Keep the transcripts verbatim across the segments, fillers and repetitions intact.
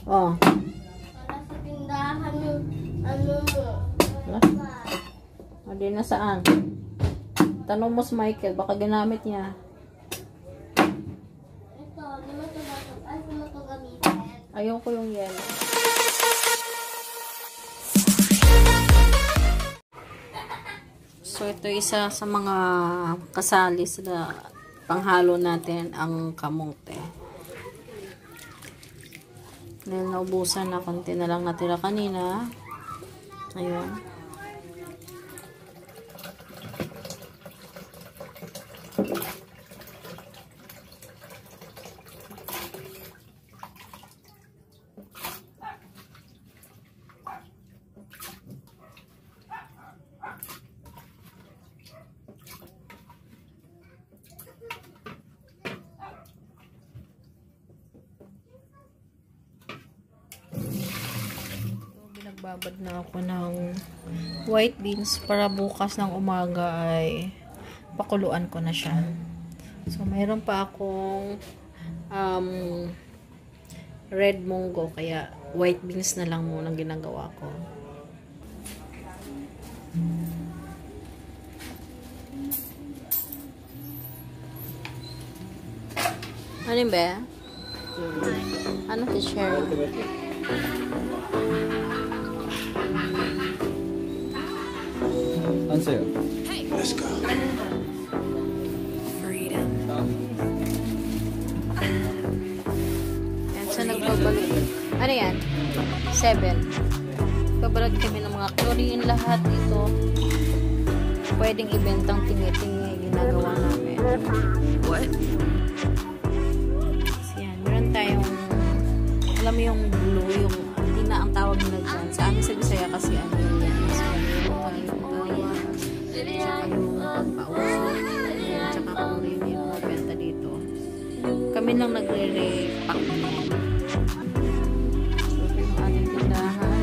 Oh. Para sa tindahan yung ano mo. O, di na saan? Tanong mo si Michael, baka ginamit niya. Ito, di mo ito ay, di mo ito gamitin. Ayoko yung yellow. So, ito isa sa mga kasali sa panghalo natin, ang kamote. Dahil naubusan na, konti na lang natira kanina. Ayun. Nagbabad na ako ng white beans para bukas ng umaga ay pakuluan ko na siya. So, mayroon pa akong um, red munggo, kaya white beans na lang muna ginagawa ko. Ano ba? Ano si Sherry? Answer. Let's go. Freedom. Yan, so nagbabalik. Ano yan? Seven. Nagbabalag kami ng mga chlorine lahat dito. Pwedeng ibentang tingi-tingi ginagawa namin. What? So yan, meron tayong, alam mo yung blue, yung tina ang tawag nila dyan. Sa amin sa Bisaya kasi ano yan. So, kami lang nagre-repack. So, ito yung ating tindahan.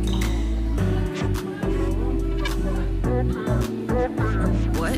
What?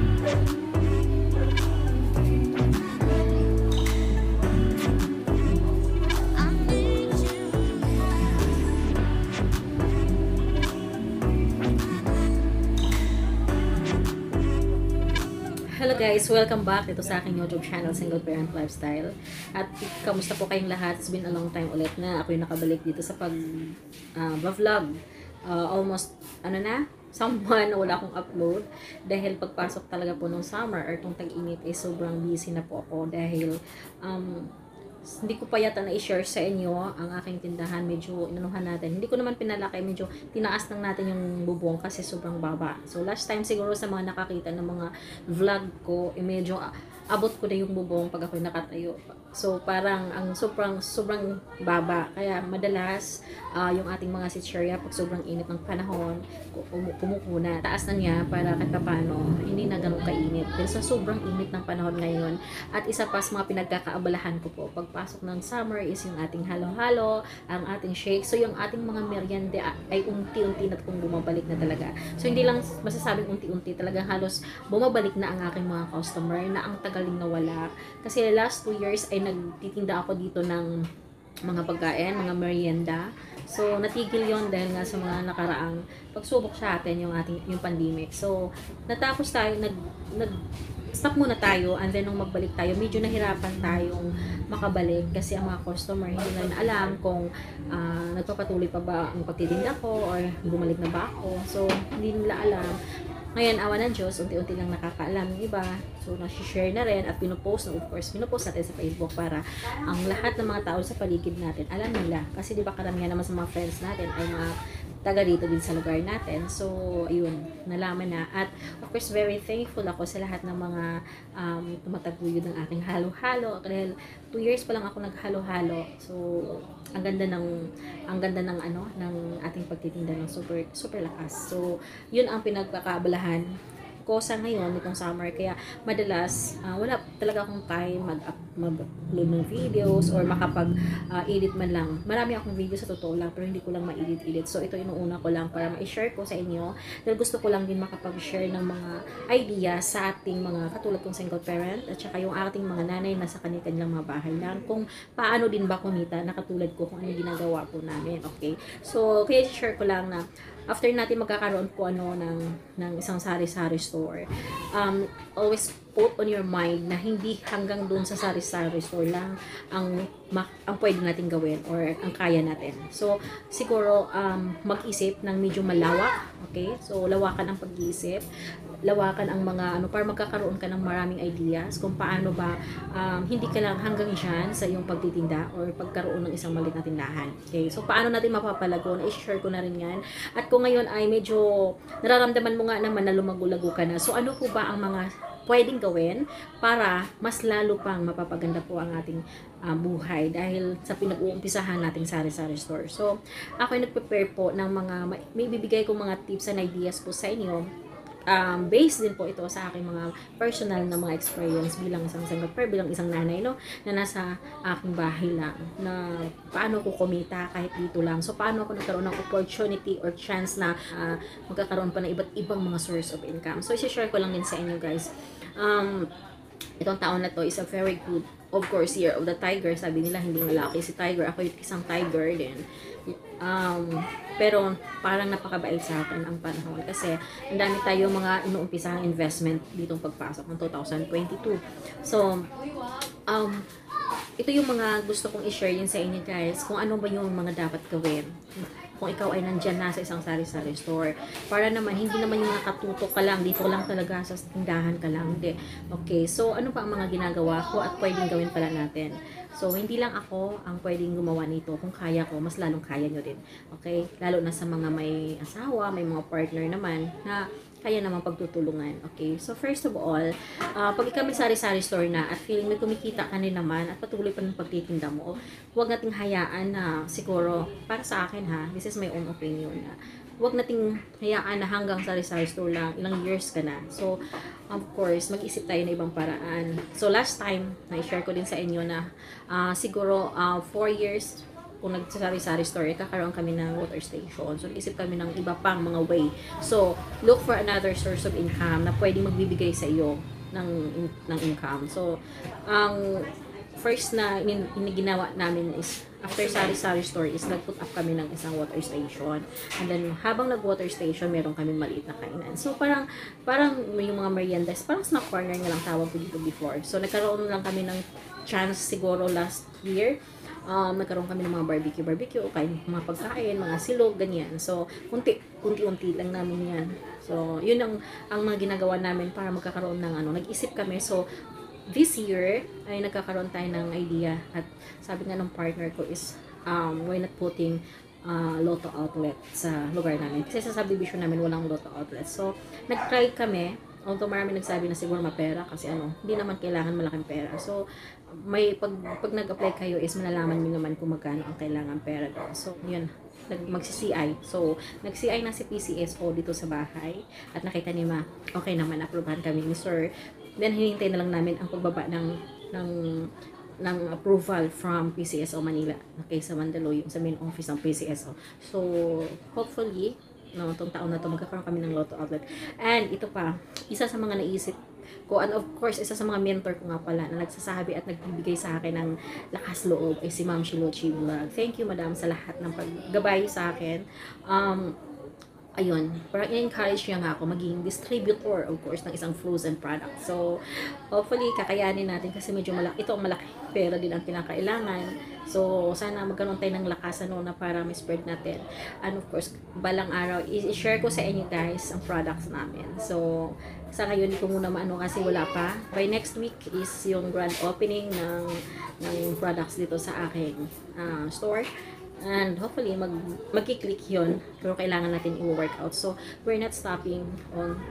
Hello guys, welcome back ito sa aking YouTube channel, Single Parent Lifestyle. At kamusta po kayong lahat? It's been a long time ulit na ako yung nakabalik dito sa pag uh, vlog. Uh, almost, ano na, someone na wala akong upload. Dahil pagpasok talaga po ng summer or itong tag-init ay sobrang busy na po ako. Dahil, um, hindi ko pa yata na-share sa inyo ang aking tindahan. Medyo inanuhan natin. Hindi ko naman pinalaki. Medyo tinaas lang natin yung bubong kasi sobrang baba. So, last time siguro sa mga nakakita ng mga vlog ko, eh, medyo uh, abot ko na yung bubong pag ako'y nakatayo. So, parang ang sobrang, sobrang baba. Kaya, madalas, uh, yung ating mga sitcherya, pag sobrang init ng panahon, pumukuna. Taas na niya para kahit paano, hindi na ganun kainit. Dahil sa sobrang init ng panahon ngayon. At isa pa sa mga pinagkakaabalahan ko po, pagpasok ng summer is yung ating halo-halo, ang ating shake. So, yung ating mga merienda ay unti-unti na kung bumabalik na talaga. So, hindi lang masasabing unti-unti, talagang halos bumabalik na ang aking mga customer na ang tagaling nawala. Kasi last two years ay nagtitinda ako dito ng mga pagkain, mga merienda. So, natigil yon dahil nga sa mga nakaraang pagsubok sa atin yung ating yung pandemic. So, natapos tayo, nag, nag stop muna tayo, and then nung magbalik tayo, medyo nahirapan tayong makabalik kasi ang mga customer hindi na alam kung uh, nagpapatuloy pa ba ang pagtitinda ko or bumalik na ba ako. So, hindi nila alam. Ngayon, awa ng Diyos, unti-unti lang nakakaalam ng iba. So, nasi-share na rin at pinupost, of course, pinupost natin sa Facebook para ang lahat ng mga tao sa paligid natin, alam nila. Kasi di ba karamihan naman sa mga friends natin ay mga taga dito din sa lugar natin. So, ayun, nalaman na. At, of course, very thankful ako sa lahat ng mga um, tumataguyod ng aking halo-halo. Dahil, two years pa lang ako naghalo-halo. So, ang ganda ng, ang ganda ng, ano, ng ating pagtitinda ng super, super lakas. So, yun ang pinagkakaabalahan kosa ngayon nitong summer, kaya madalas uh, wala talaga akong time mag mag-upload ng videos or makapag-edit uh, man lang. Marami akong video sa totoo lang, pero hindi ko lang ma-edit-edit. So ito inuuna ko lang para ma-share ko sa inyo, dahil gusto ko lang din makapag-share ng mga idea sa ating mga katulad kong single parent at saka yung ating mga nanay na sa kanilang mga bahay lang, kung paano din ba kumita na katulad ko, kung ano ginagawa po namin. Okay, so kaya share ko lang na after natin magkakaroon po ano ng ng isang sari-sari store, um, always put on your mind na hindi hanggang doon sa sari-sari store lang ang ang pwede natin gawin or ang kaya natin. So siguro um, mag-isip ng medyo malawak, okay? So lawakan ang pag-iisip, lawakan ang mga ano para magkakaroon ka ng maraming ideas kung paano ba um, hindi ka lang hanggang diyan sa iyong pagtitinda or pagkaroon ng isang maliit na tindahan. Okay? So paano natin mapapalago? Na-share ko na rin 'yan. At kung ngayon ay medyo nararamdaman mo nga naman na lumago-lago ka na, so ano po ba ang mga pwedeng gawin para mas lalo pang mapapaganda po ang ating uh, buhay dahil sa pinag-uumpisahan nating sari-sari store. So ako ay nagprepare po ng mga may bibigay kong mga tips and ideas po sa inyo. Um, based din po ito sa aking mga personal na mga experience bilang isang single parent, bilang isang nanay, no, na nasa aking bahay lang, na paano ko kumita kahit dito lang. So paano ako nagkaroon ng opportunity or chance na uh, magkakaroon pa ng iba't ibang mga source of income. So i-share ko lang din sa inyo, guys. Um, itong taon na to is a very good, of course, year of the tiger. Sabi nila hindi malaki si tiger, ako yung isang tiger din. Um, pero parang napakabait sa akin ang panahon kasi ang dami tayong mga inuumpisang investment ditong pagpasok ng two thousand twenty-two. So um, ito yung mga gusto kong i-share yun sa inyo, guys, kung ano ba yung mga dapat gawin kung ikaw ay nandyan na sa isang sari-sari store. Para naman, hindi naman yung nakatutok ka lang, dito lang talaga sa tindahan ka lang. Hindi. Okay, so ano pa ang mga ginagawa ko at pwedeng gawin pala natin? So, hindi lang ako ang pwedeng gumawa nito. Kung kaya ko, mas lalong kaya nyo din. Okay? Lalo na sa mga may asawa, may mga partner naman, na kaya naman pagtutulungan. Okay? So, first of all, uh, pag ikaw may sari-sari store na at feeling may kumikita ka rin naman at patuloy pa ng pagtitinda mo, huwag nating hayaan na siguro, para sa akin ha, this is my own opinion na, huwag nating hayaan na hanggang sari-sari store lang, ilang years ka na. So, of course, mag-isip tayo ng ibang paraan. So, last time, na-share ko din sa inyo na uh, siguro uh, four years kung nag-sari-sari store, kakaroon kami ng water station. So, isip kami ng iba pang mga way. So, look for another source of income na pwedeng magbibigay sa iyo ng, ng income. So, ang first na iniginawa namin is, after sari-sari store is nag-put up kami ng isang water station. And then, habang nag-water station, meron kami maliit na kainan. So, parang, parang yung mga meriendas, parang snack corner nga lang tawag ko dito before. So, nagkaroon lang kami ng chance siguro last year. Um, nagkaroon kami ng mga barbecue, barbecue, okay, mga pagkain, mga silog, ganyan. So, kunti, kunti-unti lang namin yan. So, yun ang, ang mga ginagawa namin para magkakaroon ng ano, nag-isip kami. So, this year, ay nagkakaroon tayo ng idea at sabi nga ng partner ko is, um, why not putting uh, lotto outlet sa lugar namin. Kasi sa subdivision namin walang lotto outlet. So, nag-try kami, although marami nagsabi na siguro mapera kasi ano, hindi naman kailangan malaking pera. So, may pag, pag nag-apply kayo is malalaman niyo naman kung magkano ang kailangan pera doon. So, yun, mag-C I. So, nag-C I na si P C S O dito sa bahay at nakita ni Ma, okay naman, approvehan kami ni Sir. Then, hinihintay na lang namin ang pagbaba ng, ng, ng approval from P C S O Manila. Okay, sa Mandaluyong, sa main office ng P C S O. So, hopefully, no, itong taon na ito, magkakaroon kami ng lotto outlet. And, ito pa, isa sa mga naisip ko, and of course, isa sa mga mentor ko nga pala, na nagsasabi at nagbibigay sa akin ng lakas loob, ay si Ma'am Shilochi Vlog. Thank you, Madam, sa lahat ng paggabay sa akin. Um, ayun, parang i-encourage niya nga ako maging distributor, of course, ng isang frozen product. So, hopefully, kakayanin natin kasi medyo malaki, ito ang malaki pera din ang pinakailangan. So, sana magkaroon tayo ng lakas ano, na para ma-spread natin. And of course, balang araw, i-share ko sa inyo guys ang products namin. So, sa ngayon, hindi ko muna maano kasi wala pa. By next week is yung grand opening ng, ng products dito sa aking uh, store. And hopefully, mag, magkiklik yun. Pero kailangan natin i-work out. So, we're not stopping on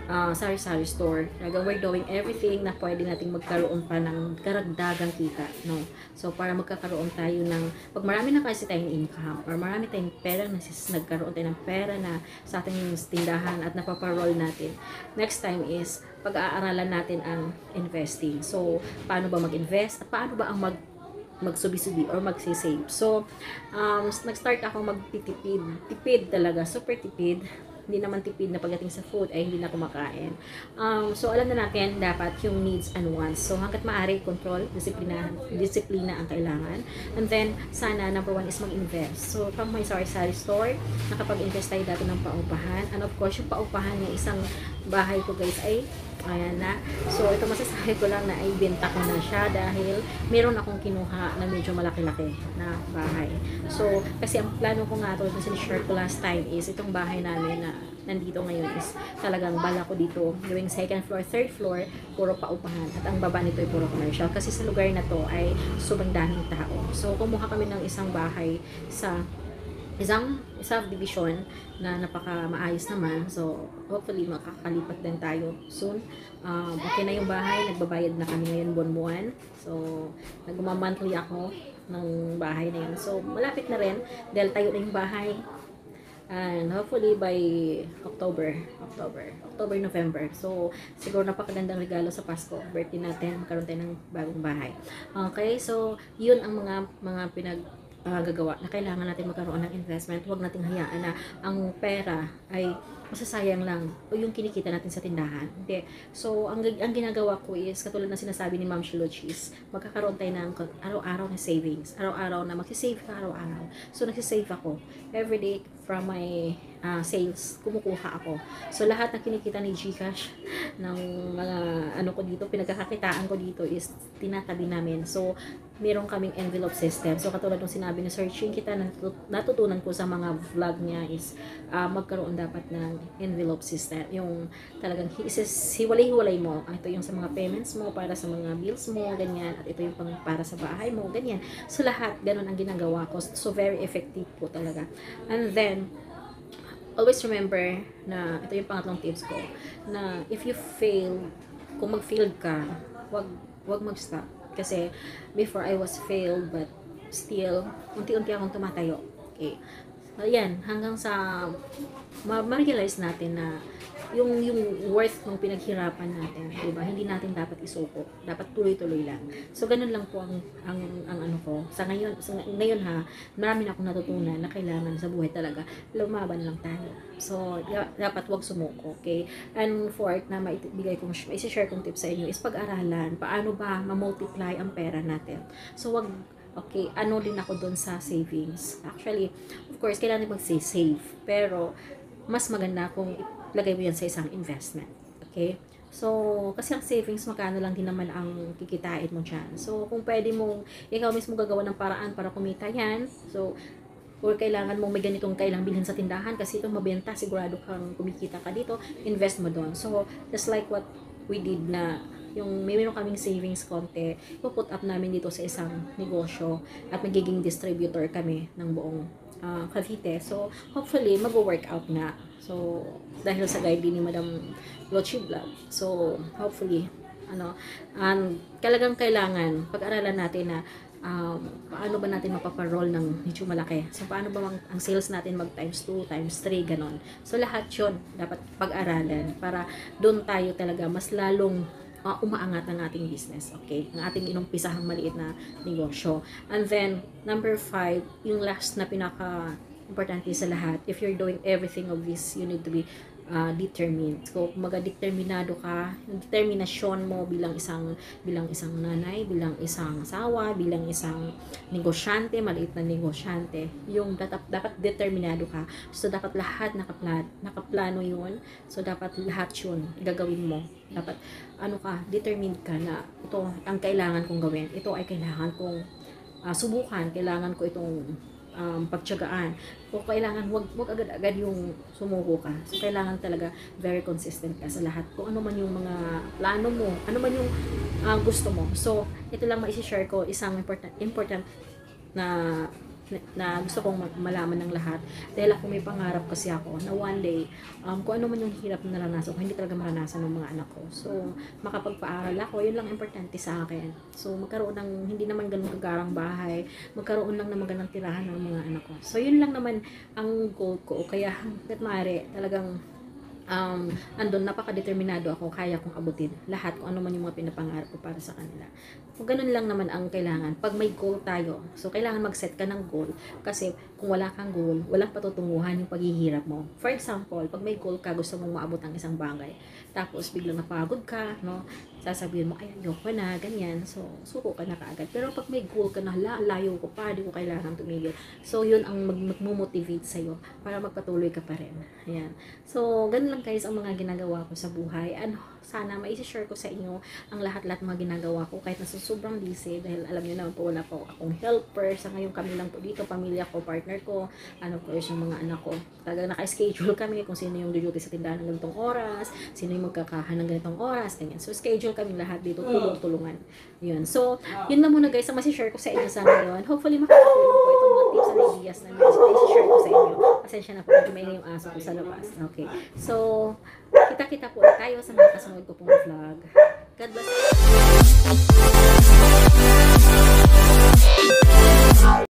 uh, Sari-Sari store. Talagang we're doing everything na pwede nating magkaroon pa ng karagdagang kita, no? So, para magkakaroon tayo ng, pag marami na kasi tayong income, or marami tayong pera, na nagkaroon tayo ng pera na sa ating tindahan at napaparol natin, next time is, pag-aaralan natin ang investing. So, paano ba mag-invest? At paano ba ang mag magsubi-subi or magsisave. So, um, nag-start ako magtitipid. Tipid talaga. Super tipid. Hindi naman tipid na pagdating sa food ay hindi na kumakain. Um, so, alam na natin dapat yung needs and wants. So, hanggat maaari, control, disiplina, disiplina ang kailangan. And then, sana, number one is mag-invest. So, from my Sari-Sari store, nakapag-invest tayo dati ng paupahan. And of course, yung paupahan ng isang bahay ko guys ay ayan na. So, ito masasabi ko lang na ay benta ko na siya dahil meron akong kinuha na medyo malaki-laki na bahay. So, kasi ang plano ko nga ito, kasi share ko last time is itong bahay namin na nandito ngayon is talagang bala ko dito gawing second floor, third floor, puro paupahan. At ang baba nito ay puro commercial. Kasi sa lugar na to ay sobrang daming tao. So, kumuha kami ng isang bahay sa isang subdivision na napaka maayos naman. So, hopefully makakalipat din tayo soon. Um, okay na yung bahay, nagbabayad na kami ngayon buwan-buwan. So, nagma-monthly ako ng bahay na yun. So, malapit na rin dahil tayo na yung bahay. And hopefully by October, October, October, November. So, siguro napakagandang regalo sa Pasko. Birthday natin, magkaroon tayo ng bagong bahay. Okay, so, yun ang mga mga pinag Uh, gagawa na kailangan natin magkaroon ng investment. Huwag nating hayaan na ang pera ay masasayang lang o yung kinikita natin sa tindahan. Hindi. So, ang, ang ginagawa ko is, katulad na sinasabi ni Ma'am Shilochis, magkakaroon tayo ng araw-araw na savings. Araw-araw na magsisave ka araw-araw. So, nagsisave ako. Everyday from my uh, sales, kumukuha ako. So, lahat na kinikita ni Gcash ng mga ano ko dito, pinagkakakitaan ko dito is tinatabi namin. So, meron kaming envelope system. So, katulad ng sinabi ni Sir Ching, kita natutunan ko sa mga vlog niya is uh, magkaroon dapat ng envelope system. Yung talagang hiwalay-hiwalay mo. Ito yung sa mga payments mo, para sa mga bills mo, ganyan. At ito yung pang para sa bahay mo, ganyan. So, lahat, ganun ang ginagawa ko. So, very effective po talaga. And then, always remember na ito yung pangatlong tips ko, na if you fail, kung mag-fail ka, wag, wag mag-stop. Kasi, before I was failed, but still, unti-unti akong tumatayo. Okay. Ayan, hanggang sa ma-realize natin na yung yung worth ng pinaghirapan natin, 'di ba? Hindi natin dapat isuko. Dapat tuloy-tuloy lang. So ganun lang po ang ang, ang ano ko. Sa ngayon, sa ngayon ha, marami na akong natutunan na kailangan sa buhay talaga lumaban lang tayo. So dapat 'wag sumuko, okay? And fourth na maibigay kong i-share kong tips sa inyo is pag-aralan paano ba ma-multiply ang pera natin. So wag okay, ano din ako doon sa savings. Actually, of course, kailangan mag-save. Pero, mas maganda kung lagay mo yan sa isang investment. Okay? So, kasi ang savings, magkano lang din naman ang kikitain mo dyan. So, kung pwede mong, ikaw mismo gagawa ng paraan para kumita yan. So, or kailangan mong may ganitong kailang bilhin sa tindahan kasi itong mabenta, sigurado kang kumikita ka dito, invest mo doon. So, just like what we did na yung may meron kaming savings konti, ipuput up namin dito sa isang negosyo at magiging distributor kami ng buong uh, Cavite. So, hopefully, mag-work out na. So, dahil sa guide ni Madam Lochi Vlog. So, hopefully, ano, um, talagang kailangan, pag-aralan natin na um, paano ba natin mapaparol ng medyo malaki. So, paano ba ang, ang sales natin mag times two, times three, ganon. So, lahat yun dapat pag-aralan para doon tayo talaga mas lalong uh, umaangat ang ating business, okay? Ang ating inumpisahang maliit na negosyo. And then, number five, yung last na pinaka importante sa lahat, if you're doing everything of this, you need to be uh, determined. So, kumaga determinado ka, yung determinasyon mo bilang isang bilang isang nanay, bilang isang asawa, bilang isang negosyante, maliit na negosyante, yung dapat, dapat determinado ka. So, dapat lahat nakaplan, nakaplano yun. So, dapat lahat yun gagawin mo. Dapat, ano ka, determined ka na ito ang kailangan kong gawin. Ito ay kailangan kong uh, subukan. Kailangan ko itong um, pagtiyagaan. O kailangan, wag, wag agad-agad yung sumuko ka. So, kailangan talaga very consistent ka sa lahat. Kung ano man yung mga plano mo, ano man yung uh, gusto mo. So, ito lang ma-share ko, isang important, important na na, na gusto kong malaman ng lahat. Dahil ako may pangarap kasi ako na one day, um, kung ano man yung hirap na naranasan ko, hindi talaga maranasan ng mga anak ko. So, makapagpaaral ako, yun lang importante sa akin. So, magkaroon ng, hindi naman ganun kagarang bahay, magkaroon lang ng magandang tirahan ng mga anak ko. So, yun lang naman ang goal ko. Kaya, hanggat maaari, talagang um, andun, napaka-determinado ako, kaya kong abutin lahat kung ano man yung mga pinapangarap ko para sa kanila. Kung ganun lang naman ang kailangan, pag may goal tayo, so kailangan mag-set ka ng goal, kasi kung wala kang goal, walang patutunguhan yung paghihirap mo. For example, pag may goal ka, gusto mong maabot ang isang bagay, tapos biglang napagod ka, no, sasabihin mo, ay, ayoko na, ganyan, so, suko ka na kaagad. Pero pag may goal ka na, hala, layo ko pa, di ko kailangan tumigil. So, yun ang mag magmumotivate sa'yo para magpatuloy ka pa rin. Ayan. So, ganun lang guys ang mga ginagawa ko sa buhay. Ano, sana maisi-share ko sa inyo ang lahat-lahat mga ginagawa ko kahit nasa sobrang busy, dahil alam niyo naman po, wala po akong helper. Sa ngayon kami lang po dito, pamilya ko, partner ko, ano po yung mga anak ko. Talagang naka-schedule kami kung sino yung duty sa tindahan ng ganitong oras, sino yung magkakahan ng ganitong oras, ganyan. So, schedule kami lahat dito, tulong-tulungan. Yun. So, yun lang muna guys ang masishare ko sa inyo sa ngayon. Hopefully, makakatulong po itong mga tips and ideas na masishare ko sa inyo. Pasensya na po, medyo may yung aso ko sa labas. Okay. So, kita-kita po tayo sa mga kasunod ko pong vlog. God bless you.